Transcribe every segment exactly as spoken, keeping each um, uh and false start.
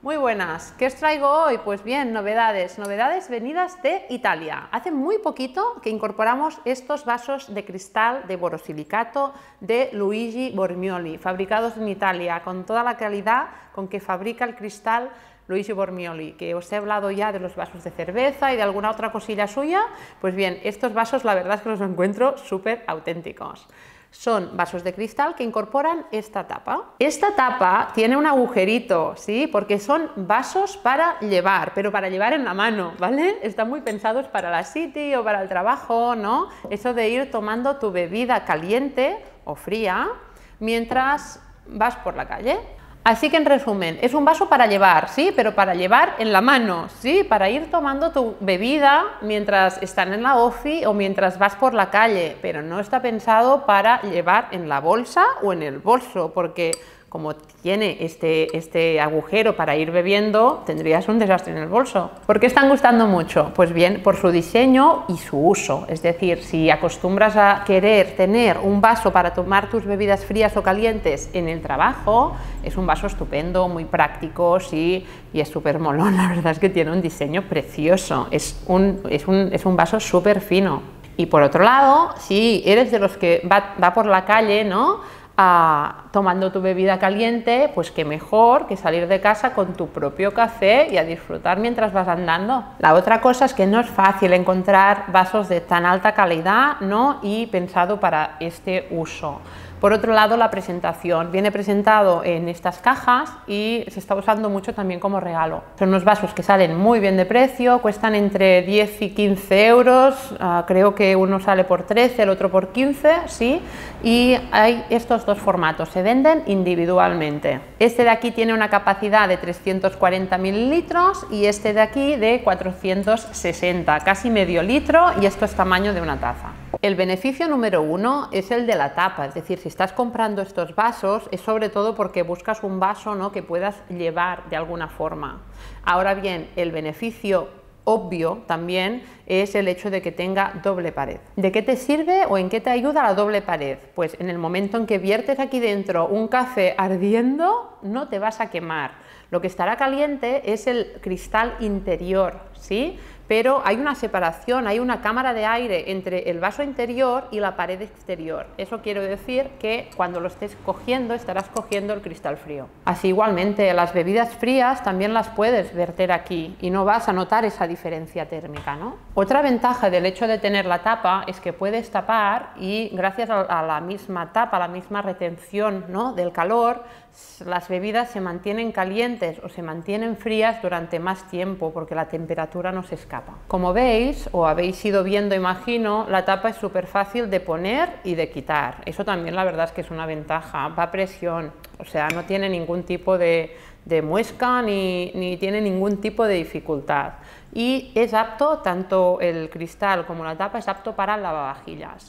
Muy buenas, ¿qué os traigo hoy? Pues bien, novedades, novedades venidas de Italia. Hace muy poquito que incorporamos estos vasos de cristal de borosilicato de Luigi Bormioli, fabricados en Italia, con toda la calidad con que fabrica el cristal Luigi Bormioli, que os he hablado ya de los vasos de cerveza y de alguna otra cosilla suya. Pues bien, estos vasos la verdad es que los encuentro súper auténticos. Son vasos de cristal que incorporan esta tapa. Esta tapa tiene un agujerito, ¿sí? Porque son vasos para llevar, pero para llevar en la mano, ¿vale? Están muy pensados para la city o para el trabajo, ¿no? Eso de ir tomando tu bebida caliente o fría mientras vas por la calle. Así que en resumen, es un vaso para llevar, ¿sí? Pero para llevar en la mano, ¿sí? Para ir tomando tu bebida mientras están en la ofi o mientras vas por la calle, pero no está pensado para llevar en la bolsa o en el bolso, porque como tiene este, este agujero para ir bebiendo, tendrías un desastre en el bolso. ¿Por qué están gustando mucho? Pues bien, por su diseño y su uso. Es decir, si acostumbras a querer tener un vaso para tomar tus bebidas frías o calientes en el trabajo, es un vaso estupendo, muy práctico, sí, y es súper molón. La verdad es que tiene un diseño precioso. Es un, es un, es un vaso súper fino. Y por otro lado, si eres de los que va, va por la calle, ¿no? A, tomando tu bebida caliente, pues qué mejor que salir de casa con tu propio café y a disfrutar mientras vas andando. La otra cosa es que no es fácil encontrar vasos de tan alta calidad, ¿no? Y pensado para este uso. Por otro lado, la presentación. Viene presentado en estas cajas y se está usando mucho también como regalo. Son unos vasos que salen muy bien de precio, cuestan entre diez y quince euros, uh, creo que uno sale por trece, el otro por quince, ¿sí? Y hay estos dos formatos, se venden individualmente. Este de aquí tiene una capacidad de trescientos cuarenta mililitros y este de aquí de cuatrocientos sesenta, casi medio litro, y esto es tamaño de una taza. El beneficio número uno es el de la tapa, es decir, si estás comprando estos vasos es sobre todo porque buscas un vaso, ¿no?, que puedas llevar de alguna forma. Ahora bien, el beneficio obvio también es el hecho de que tenga doble pared. ¿De qué te sirve o en qué te ayuda la doble pared? Pues en el momento en que viertes aquí dentro un café ardiendo, no te vas a quemar. Lo que estará caliente es el cristal interior, ¿sí? Pero hay una separación, hay una cámara de aire entre el vaso interior y la pared exterior. Eso quiere decir que cuando lo estés cogiendo, estarás cogiendo el cristal frío. Así igualmente, las bebidas frías también las puedes verter aquí y no vas a notar esa diferencia térmica, ¿no? Otra ventaja del hecho de tener la tapa es que puedes tapar y gracias a la misma tapa, a la misma retención, ¿no?, del calor, las bebidas se mantienen calientes o se mantienen frías durante más tiempo porque la temperatura no se escapa. Como veis o habéis ido viendo, imagino, la tapa es súper fácil de poner y de quitar. Eso también la verdad es que es una ventaja. Va a presión, o sea, no tiene ningún tipo de, de muesca ni, ni tiene ningún tipo de dificultad. Y es apto, tanto el cristal como la tapa es apto para lavavajillas.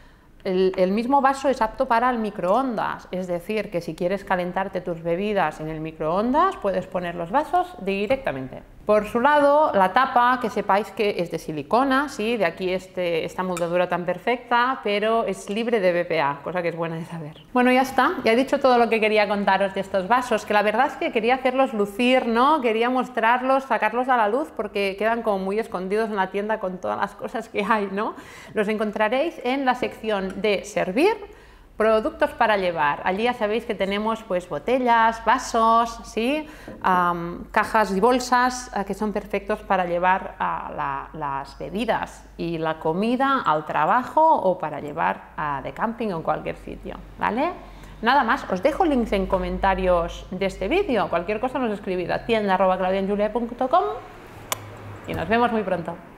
El, el mismo vaso es apto para el microondas, es decir, que si quieres calentarte tus bebidas en el microondas, puedes poner los vasos directamente. Por su lado, la tapa, que sepáis que es de silicona, ¿sí? De aquí este, esta moldura tan perfecta, pero es libre de B P A, cosa que es buena de saber. Bueno, ya está, ya he dicho todo lo que quería contaros de estos vasos, que la verdad es que quería hacerlos lucir, ¿no? Quería mostrarlos, sacarlos a la luz, porque quedan como muy escondidos en la tienda con todas las cosas que hay, ¿no? Los encontraréis en la sección de servir, productos para llevar. Allí ya sabéis que tenemos pues botellas, vasos, ¿sí? Um, cajas y bolsas uh, que son perfectos para llevar uh, la, las bebidas y la comida al trabajo o para llevar uh, de camping o en cualquier sitio, ¿vale? Nada más, os dejo links en comentarios de este vídeo. Cualquier cosa nos escribid a tienda arroba claudiaenjulia punto com y nos vemos muy pronto.